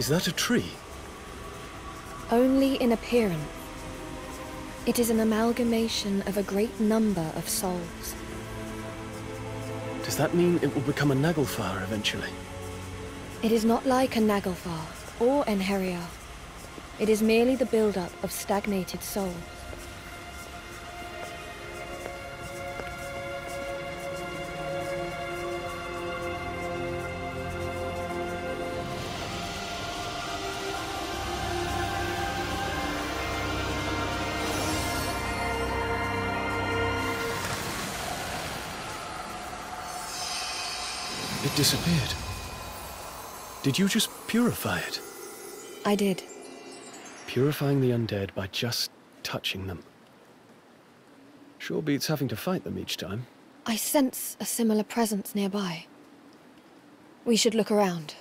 Is that a tree? Only in appearance. It is an amalgamation of a great number of souls. Does that mean it will become a Naglfar eventually? It is not like a Naglfar or Enheriar. It is merely the build-up of stagnated souls. It disappeared. Did you just purify it? I did. Purifying the undead by just touching them. Sure beats having to fight them each time. I sense a similar presence nearby. We should look around.